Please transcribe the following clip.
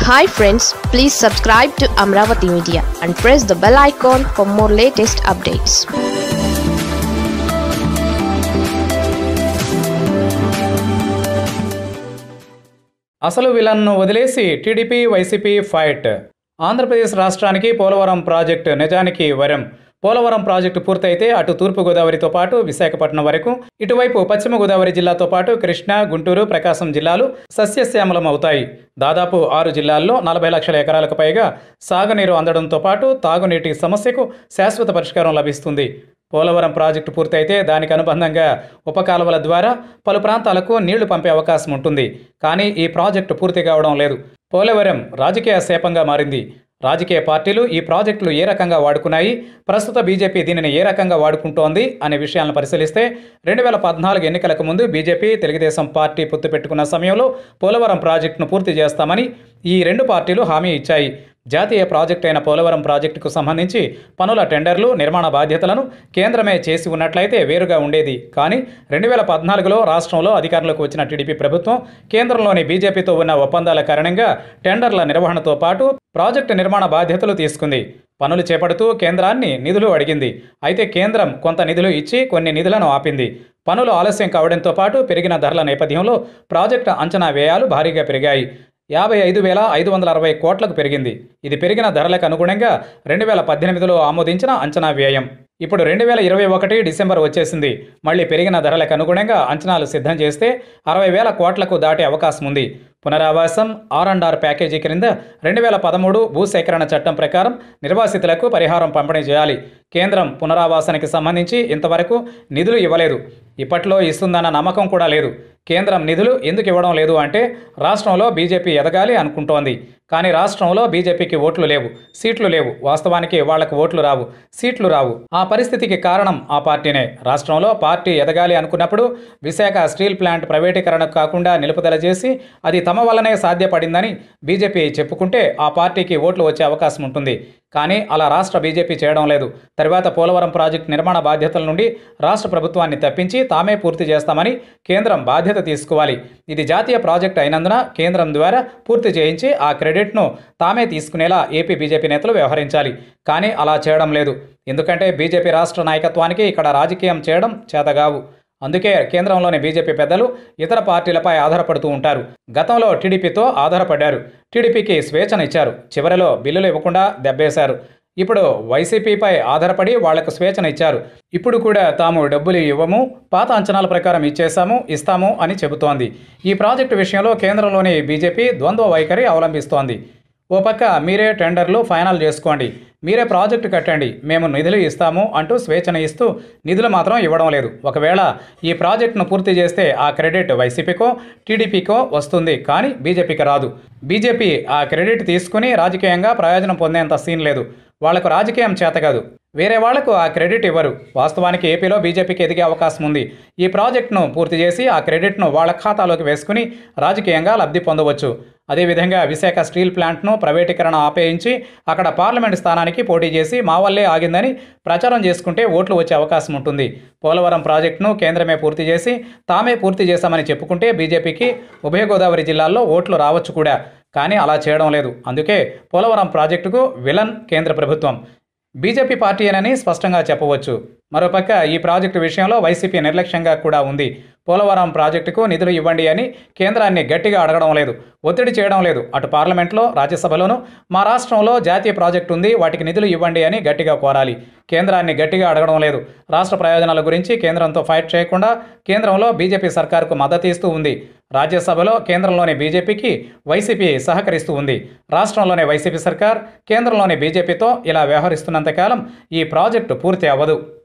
Hi friends, please subscribe to Amaravathi Media and press the bell icon for more latest updates. అసలు విలన్ను వదిలేసి TDP YCP fight. Andhra Pradesh రాష్ట్రానికి Polavaram project నిజానికి వరం. Polavaram project పూర్తయితే అటు తూర్పు గోదావరితో పాటు విశాఖపట్నం వరకు, ఇటువైపు పశ్చిమ గోదావరి జిల్లాతో పాటు కృష్ణా, గుంటూరు, ప్రకాశం జిల్లాలు సస్యశ్యామలం అవుతాయి. దాదాపు 6 జిల్లాల్లో 40 లక్షల ఎకరాలకు పైగా సాగునీరు అందడంతో పాటు తాగునీటి సమస్యకు శాశ్వత పరిష్కారం లభిస్తుంది. పోలవరం ప్రాజెక్టు పూర్తయితే దానికి అనుబంధంగా ఉపకాలువల ద్వారా పలు ప్రాంతాలకు నీళ్లు పంపే అవకాశం ఉంటుంది. కానీ ఈ ప్రాజెక్టు పూర్తి కావడం లేదు. పోలవరం రాజకీయ శాపంగా మారింది. రాజకీయ పార్టీలు ఈ ప్రాజెక్టులు ఏ రకంగా వాడుకున్నాయి, ప్రస్తుత బీజేపీ దీనిని ఏ రకంగా వాడుకుంటోంది అనే విషయాలను పరిశీలిస్తే 2014 ఎన్నికలకు ముందు బీజేపీ, తెలుగుదేశం పార్టీ పొత్తు పెట్టుకున్న సమయంలో పోలవరం ప్రాజెక్టును పూర్తి చేస్తామని ఈ రెండు పార్టీలు హామీ ఇచ్చాయి. జాతీయ ప్రాజెక్టు అయిన పోలవరం ప్రాజెక్టుకు సంబంధించి పనుల టెండర్లు, నిర్మాణ బాధ్యతలను కేంద్రమే చేసి ఉన్నట్లయితే వేరుగా ఉండేది. కానీ 2014లో రాష్ట్రంలో అధికారంలోకి వచ్చిన టీడీపీ ప్రభుత్వం కేంద్రంలోని బీజేపీతో ఉన్న ఒప్పందాల కారణంగా టెండర్ల నిర్వహణతో పాటు ప్రాజెక్టు నిర్మాణ బాధ్యతలు తీసుకుంది. పనులు చేపడుతూ కేంద్రాన్ని నిధులు అడిగింది. అయితే కేంద్రం కొంత నిధులు ఇచ్చి కొన్ని నిధులను ఆపింది. పనులు ఆలస్యం కావడంతో పాటు పెరిగిన ధరల నేపథ్యంలో ప్రాజెక్టు అంచనా వ్యయాలు భారీగా పెరిగాయి. 55,560 కోట్లకు పెరిగింది. ఇది పెరిగిన ధరలకు అనుగుణంగా 2018లో ఆమోదించిన అంచనా వ్యయం. ఇప్పుడు 2021 డిసెంబర్ వచ్చేసింది. మళ్లీ పెరిగిన ధరలకు అనుగుణంగా అంచనాలు సిద్ధం చేస్తే 60,000 కోట్లకు దాటే అవకాశం ఉంది. పునరావాసం ఆర్&ఆర్ ప్యాకేజీ క్రింద 2013 భూసేకరణ చట్టం ప్రకారం నిర్వాసితులకు పరిహారం పంపిణీ చేయాలి. కేంద్రం పునరావాసానికి సంబంధించి ఇంతవరకు నిధులు ఇవ్వలేదు. ఇప్పట్లో ఇస్తుందన్న నమ్మకం కూడా లేదు. కేంద్రం నిధులు ఎందుకు ఇవ్వడం లేదు అంటే రాష్ట్రంలో బీజేపీ ఎదగాలి అనుకుంటోంది. కానీ రాష్ట్రంలో బీజేపీకి ఓట్లు లేవు, సీట్లు లేవు. వాస్తవానికి వాళ్లకు ఓట్లు రావు, సీట్లు రావు. ఆ పరిస్థితికి కారణం ఆ పార్టీనే. రాష్ట్రంలో పార్టీ ఎదగాలి అనుకున్నప్పుడు విశాఖ స్టీల్ ప్లాంట్ ప్రైవేటీకరణకు కాకుండా నిలుపుదల చేసి అది తమ వల్లనే సాధ్యపడిందని బీజేపీ చెప్పుకుంటే ఆ పార్టీకి ఓట్లు వచ్చే అవకాశం ఉంటుంది. కానీ అలా రాష్ట్ర బీజేపీ చేయడం లేదు. తర్వాత పోలవరం ప్రాజెక్టు నిర్మాణ బాధ్యతల నుండి రాష్ట్ర ప్రభుత్వాన్ని తప్పించి తామే పూర్తి చేస్తామని కేంద్రం బాధ్యత తీసుకోవాలి. ఇది జాతీయ ప్రాజెక్టు అయినందున కేంద్రం ద్వారా పూర్తి చేయించి ఆ క్రెడిట్ను తామే తీసుకునేలా ఏపీ బీజేపీ నేతలు వ్యవహరించాలి. కానీ అలా చేయడం లేదు. ఎందుకంటే బీజేపీ రాష్ట్ర నాయకత్వానికి ఇక్కడ రాజకీయం చేయడం చేతగావు. అందుకే కేంద్రంలోని బీజేపీ పెద్దలు ఇతర పార్టీలపై ఆధారపడుతూ ఉంటారు. గతంలో టీడీపీతో ఆధారపడ్డారు. టీడీపీకి స్వేచ్ఛనిచ్చారు. చివరిలో బిల్లులు ఇవ్వకుండా దెబ్బేశారు. ఇప్పుడు వైసీపీపై ఆధారపడి వాళ్లకు స్వేచ్ఛనిచ్చారు. ఇప్పుడు కూడా తాము డబ్బులు ఇవ్వము, పాత అంచనాల ప్రకారం ఇస్తాము అని చెబుతోంది. ఈ ప్రాజెక్టు విషయంలో కేంద్రంలోని బీజేపీ ద్వంద్వ వైఖరి అవలంబిస్తోంది. ఓ పక్క మీరే టెండర్లు ఫైనల్ చేసుకోండి, మీరే ప్రాజెక్టు కట్టండి, మేము నిధులు ఇస్తాము అంటూ స్వేచ్ఛను ఇస్తూ నిధులు మాత్రం ఇవ్వడం లేదు. ఒకవేళ ఈ ప్రాజెక్టును పూర్తి చేస్తే ఆ క్రెడిట్ వైసీపీకో టీడీపీకో వస్తుంది, కానీ బీజేపీకి రాదు. బీజేపీ ఆ క్రెడిట్ తీసుకుని రాజకీయంగా ప్రయోజనం పొందేంత సీన్ లేదు. వాళ్లకు రాజకీయం చేత కాదు, వేరే వాళ్లకు ఆ క్రెడిట్ ఇవ్వరు. వాస్తవానికి ఏపీలో బీజేపీకి ఎదిగే అవకాశం ఉంది. ఈ ప్రాజెక్టును పూర్తి చేసి ఆ క్రెడిట్ను వాళ్ల ఖాతాలోకి వేసుకుని రాజకీయంగా లబ్ధి పొందవచ్చు. అదేవిధంగా విశాఖ స్టీల్ ప్లాంట్ను ప్రైవేటీకరణ ఆపేయించి అక్కడ పార్లమెంటు స్థానానికి పోటీ చేసి మా వల్లే ఆగిందని ప్రచారం చేసుకుంటే ఓట్లు వచ్చే అవకాశం ఉంటుంది. పోలవరం ప్రాజెక్టును కేంద్రమే పూర్తి చేసి తామే పూర్తి చేశామని చెప్పుకుంటే బీజేపీకి ఉభయ గోదావరి జిల్లాల్లో ఓట్లు రావచ్చు కూడా. కానీ అలా చేయడం లేదు. అందుకే పోలవరం ప్రాజెక్టుకు విలన్ కేంద్ర ప్రభుత్వం, బీజేపీ పార్టీయేనని స్పష్టంగా చెప్పవచ్చు. మరోపక్క ఈ ప్రాజెక్టు విషయంలో వైసీపీ నిర్లక్ష్యంగా కూడా ఉంది. పోలవరం ప్రాజెక్టుకు నిధులు ఇవ్వండి అని కేంద్రాన్ని గట్టిగా అడగడం లేదు, ఒత్తిడి చేయడం లేదు. అటు పార్లమెంట్లో, రాజ్యసభలోనూ మా రాష్ట్రంలో జాతీయ ప్రాజెక్టు ఉంది, వాటికి నిధులు ఇవ్వండి అని గట్టిగా కోరాలి. కేంద్రాన్ని గట్టిగా అడగడం లేదు. రాష్ట్ర ప్రయోజనాల గురించి కేంద్రంతో ఫైట్ చేయకుండా కేంద్రంలో బీజేపీ సర్కారుకు మద్దతు ఇస్తూ ఉంది. రాజ్యసభలో కేంద్రంలోని బీజేపీకి వైసీపీ సహకరిస్తూ ఉంది. రాష్ట్రంలోని వైసీపీ సర్కార్ కేంద్రంలోని బీజేపీతో ఇలా వ్యవహరిస్తున్నంతకాలం ఈ ప్రాజెక్టు పూర్తి అవ్వదు.